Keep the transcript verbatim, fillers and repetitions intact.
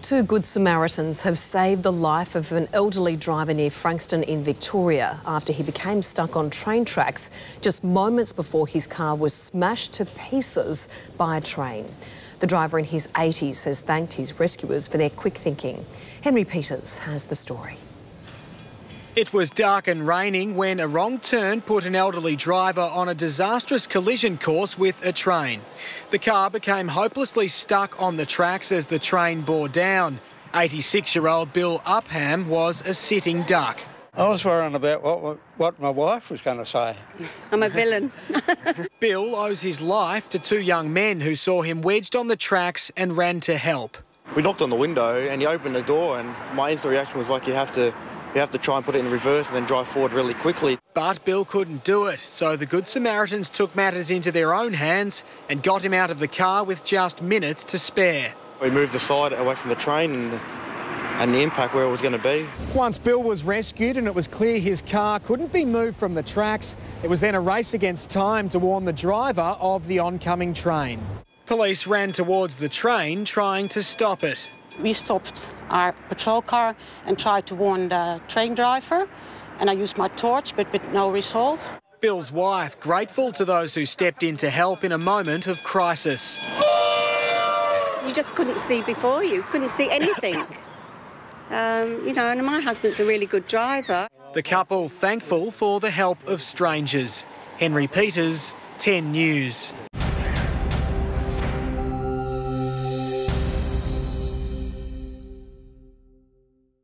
Two Good Samaritans have saved the life of an elderly driver near Frankston in Victoria after he became stuck on train tracks just moments before his car was smashed to pieces by a train. The driver in his eighties has thanked his rescuers for their quick thinking. Henry Peters has the story. It was dark and raining when a wrong turn put an elderly driver on a disastrous collision course with a train. The car became hopelessly stuck on the tracks as the train bore down. eighty-six-year-old Bill Upham was a sitting duck. I was worrying about what, what my wife was going to say. I'm a villain. Bill owes his life to two young men who saw him wedged on the tracks and ran to help. We knocked on the window and he opened the door, and my instant reaction was like, you have to You have to try and put it in reverse and then drive forward really quickly. But Bill couldn't do it, so the Good Samaritans took matters into their own hands and got him out of the car with just minutes to spare. We moved aside away from the train and, and the impact where it was going to be. Once Bill was rescued and it was clear his car couldn't be moved from the tracks, it was then a race against time to warn the driver of the oncoming train. Police ran towards the train trying to stop it. We stopped our patrol car and tried to warn the train driver, and I used my torch, but with no result. Bill's wife grateful to those who stepped in to help in a moment of crisis. You just couldn't see before you, couldn't see anything. um, you know, and my husband's a really good driver. The couple thankful for the help of strangers. Henry Peters, ten News.